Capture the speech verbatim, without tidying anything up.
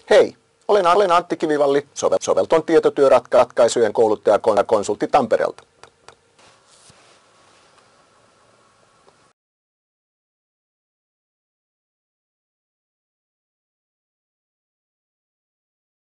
Hei, olen, olen Antti Kivivalli, sovel, Sovelton tietotyöratkaisujen kouluttaja ja konsultti Tampereelta.